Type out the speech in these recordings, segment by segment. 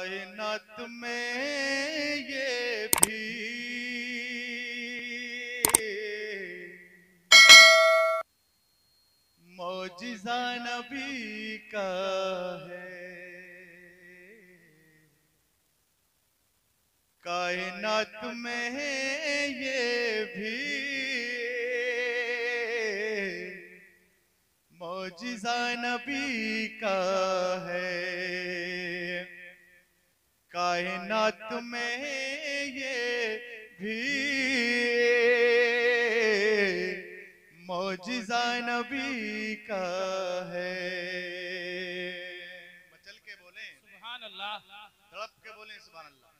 कायनात में ये भी मौजिज़ा नबी का है। कायनात में ये भी मौजिज़ा नबी का है। कायनात में ये भी मौजिज़ा नबी का है। मचल के बोले सुभान अल्लाह, तड़प के बोले सुभान अल्लाह।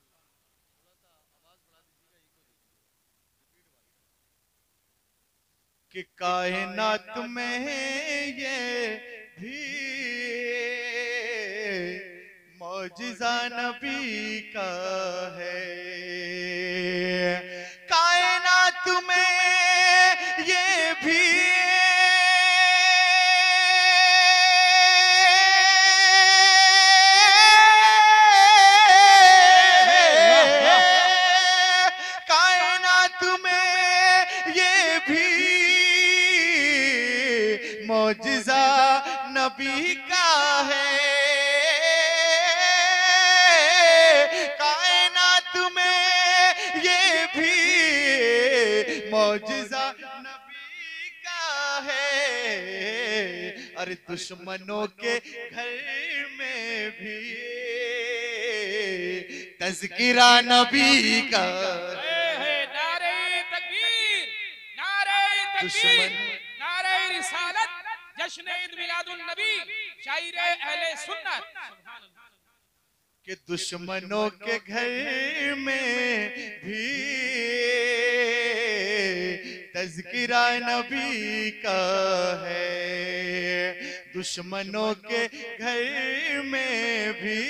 कि कायनात में ये भी मौजिज़ा नबी का है। कायनात में ये भी कायनात में ये भी मौजिज़ा नबी का है। कायनात में ये भी मौजिज़ा नबी का है। अरे दुश्मनों के घर में भी तज़किरा नबी का नारे तकबीर, नारे तकबीर, नारे रिसालत, जश्न ईद मिलादुन नबी, शायर अहले सुन्नत। सुभान अल्लाह। कि दुश्मनों के घर में भी तज़किरा नबी का है। दुश्मनों के घर में भी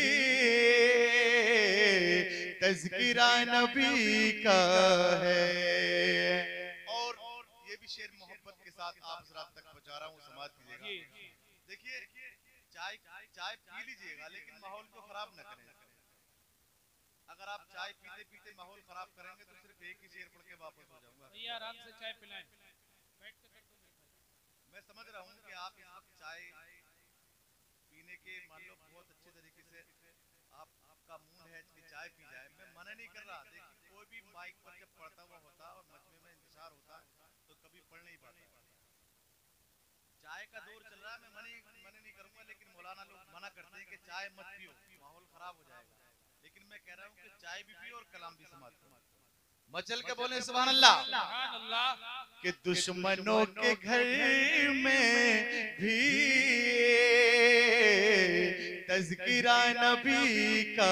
तज़किरा नबी का है। और ये भी शेर मोहब्बत के साथ आप ज़रा तक पहुंचा रहा हूँ, समाज कीजिएगा। देखिए चाय चाय पी लीजिएगा लेकिन माहौल को खराब न करें। अगर आप चाय पीते पीते माहौल खराब करेंगे तो सिर्फ एक ही शेर पढ़ के वापस हो जाऊंगा। भैया आराम से चाय पिलाएं, बैठ के कर दो। मैं समझ रहा हूँ कि आप इस वक्त चाय पीने के मान लो बहुत अच्छे तरीके से आपका मूड है कि चाय पी जाए। मैं मना नहीं कर रहा। देखिए कोई भी माइक पर जब पढ़ता हुआ होता और मजमे में इंतजार होता तो कभी पढ़ नहीं पाता। चाय का दौर चल रहा है, मैं मना नहीं करूंगा, लेकिन मौलाना लोग मना करते हैं कि चाय मत पियो, माहौल खराब हो जाएगा। लेकिन मैं कह रहा हूँ कि चाय भी पियो और कलाम भी समाप्त करो। मचल के बोले सुभान अल्लाह। सुभान अल्लाह। कि दुश्मनों के घर में भी तज़किरा नबी का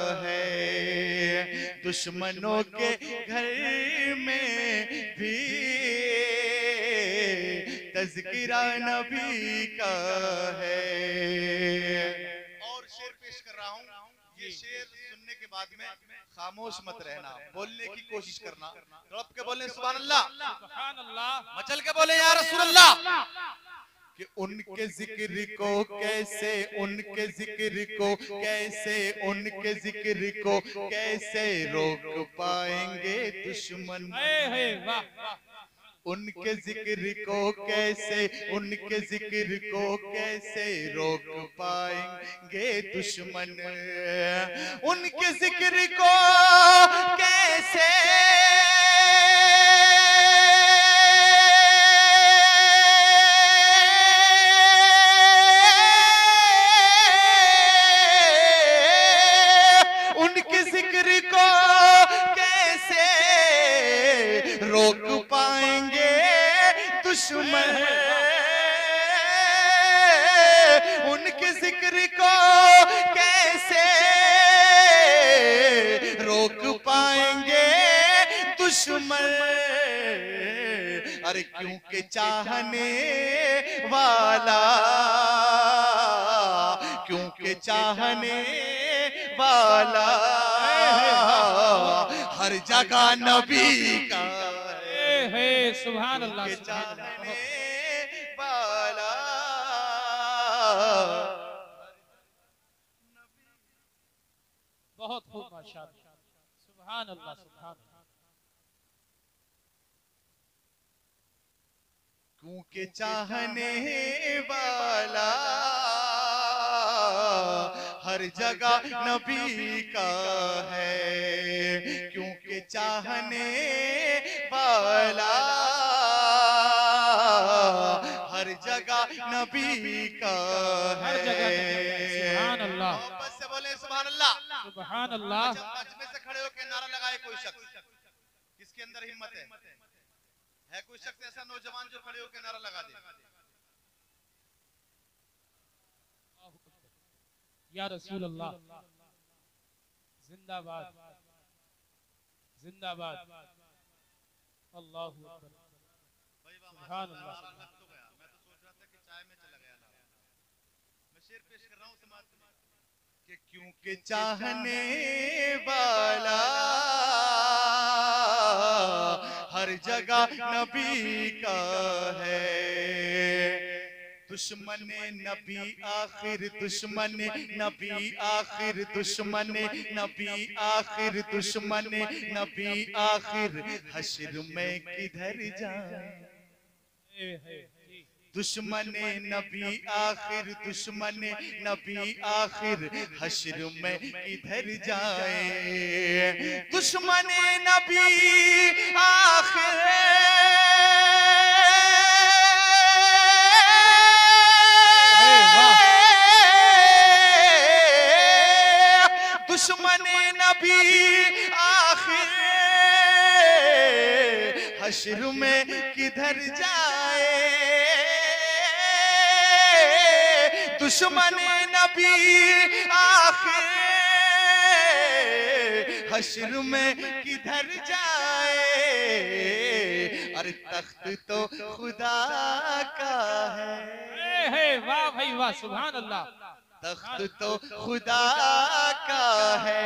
है। दुश्मनों के घर में भी तज़किरा नबी का है। और शेर पेश कर रहा हूँ। ये शेर सुनने के बाद में खामोश मत रहना, बोलने की कोशिश करना। तड़प के बोले सुभान अल्लाह, सुभान अल्लाह। मचल के बोले या रसूल अल्लाह। कि उनके जिक्र को कैसे, उनके जिक्र को कैसे, उनके जिक्र को कैसे रोक पाएंगे दुश्मन। वाह वाह। उनके जिक्र को कैसे, उनके जिक्र को कैसे रोक पाएंगे दुश्मन। उनके जिक्र को कैसे उनके जिक्र को कैसे रोक पाएंगे दुश्मन। उनके जिक्र को कैसे रोक पाएंगे दुश्मन। अरे क्योंकि चाहने वाला, क्योंकि चाहने वाला हर जगह नबी का है। सुभान अल्लाह। के चाहने वाला बहुत खूब माशाअल्लाह, सुभान अल्लाह, सुभान अल्लाह। क्योंकि चाहने वाला हर जगह नबी का है, क्योंकि चाहने वाला हर जगह नबी का हर है। जगह सुभान अल्लाह, मोहब्बत से बोले सुभान अल्लाह। सुभान अल्लाह। जब मंच में से खड़े होकर नारा लगाए कोई शख्स, किसके अंदर हिम्मत है कोई शख्स ऐसा नौजवान जो खड़े होकर नारा लगा दे, या रसूल अल्लाह, जिंदाबाद, जिंदाबाद, अल्लाहू अकबर, सुभान अल्लाह। लग तो गया, मैं तो सोच रहा था कि चाय में चला गया नारा। मैं शेर पेश कर रहा हूं समाज में कि क्योंकि चाहने वाला हर जगह नबी का है। दुश्मन नबी आखिर दुश्मन नबी आखिर दुश्मन नबी आखिर दुश्मन नबी आखिर हश्र में किधर जाए। दुश्मन नबी आखिर दुश्मन नबी आखिर हश्र में किधर जाए। दुश्मन नबी आखिर दुश्मन नबी आखिर हश्र में किधर जाए। दुश्मन नबी आखिर हश्र में किधर जाए। अरे तख्त तो खुदा का है। वाह भाई वाह, सुभान अल्लाह। तख्त तो खुदा का है,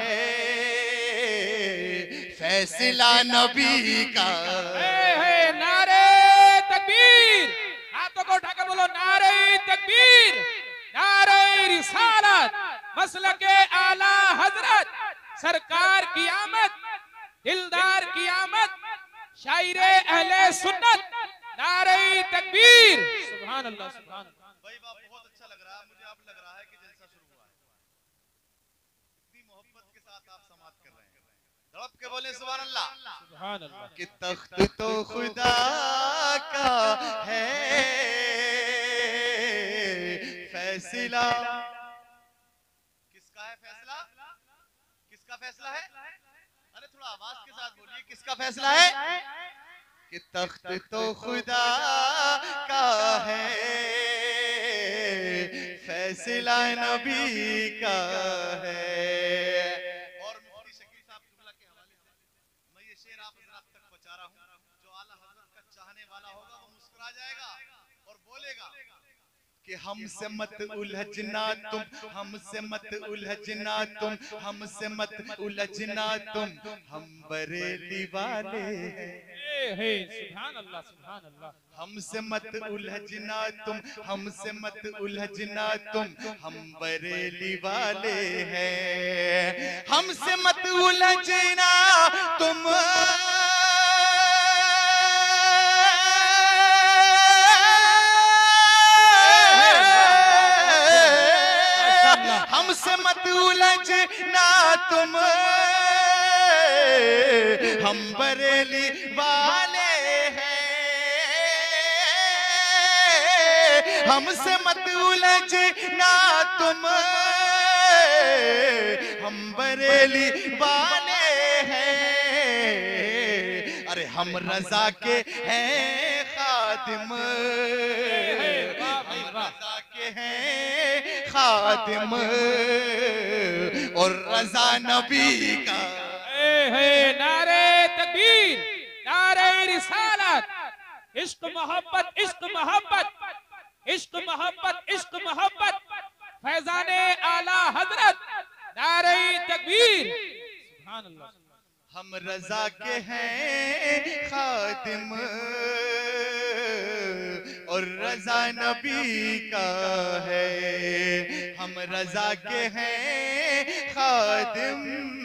फैसला नबी का। नारे तकबीर, हाथों को उठा के बोलो नारे तकबीर, नारे रिसालत, मसलके आला हजरत, सरकार की आमद, दिलदार की आमद, शायरे अहले सुन्नत, नारे तकबीर, सुभान अल्लाह, सुभान अल्लाह। भाई बाप बहुत अच्छा लग रहा है मुझे, अब लग रहा है कि जलसा शुरू हुआ है। इतनी मोहब्बत के साथ आप समाप्त कर रहे हैं, तड़प के बोले सुभान अल्लाह, सुभान अल्लाह। कि तख्त तो खुदा का है, फैसला किसका है? फैसला किसका फैसला है? अरे थोड़ा आवाज के साथ बोलिए, किसका फैसला है? कि तख्त तो खुदा का है, फैसला नबी का है। और मुफ्ती शकील साहब जुमला के हवाले से मैं ये शेर आप तक पहुंचा रहा हूं, जो आला हजरत का चाहने वाला होगा वो मुस्कुरा जाएगा और बोलेगा कि हमसे मत उलझना तुम, हमसे मत उलझना तुम, हमसे मत उलझना तुम, हम बरेली वाले हैं। सुभान अल्लाह, सुभान अल्लाह। हमसे मत उलझना तुम, हमसे मत उलझना तुम, हम बरेली वाले हैं। हमसे मत उलझना तुम, हमसे मत उलझना तुम, हम बरेली वाले हैं। हमसे मत उलझना तुम, हम बरेली वाले हैं। अरे हम रजा के हैं खादिम, हम रजा के हैं खादिम, और रजा नबी का। नारे तकबीर, नारे रिसालत, इश्क मोहब्बत, इश्क मोहब्बत, इश्क मोहब्बत, इश्क मोहब्बत, फैजाने आला हजरत, नारे तकबीर, सुभान अल्लाह। हम रजा के हैं खादिम, और रजा नबी का है, हम रजा के हैं खादिम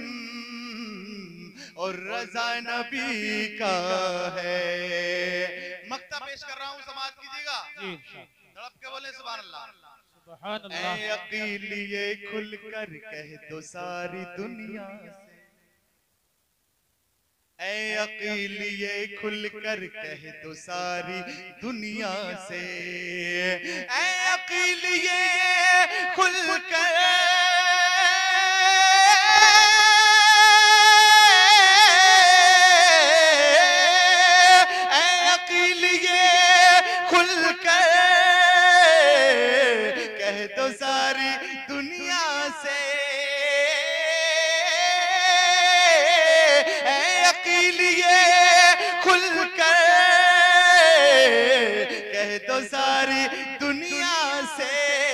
और रजा नबी का है। मक्ता पेश कर रहा हूँ, समाज कीजिएगा, जी तड़प के बोले सुभान अल्लाह। सुभान ऐ अल्लाह। अकील ये खुल कर कह दो सारी दुनिया से, ऐ अकील ये खुल कर कह दो सारी दुनिया से, ऐ अकील ये खुल कर कह दो सारी दुनिया से, अकील ये खुल कर कह दो सारी दुनिया से,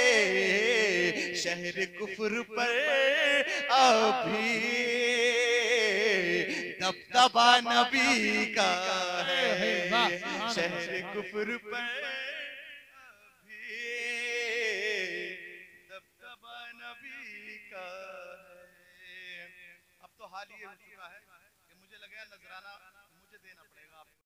शहर कुफ्र पर अभी दबदबा नबी का है, शहर कुफ्र पर दबदबा नबी का है। अब तो हाल ये हो चुका है कि मुझे लगा नजराना मुझे देना पड़ेगा आपको।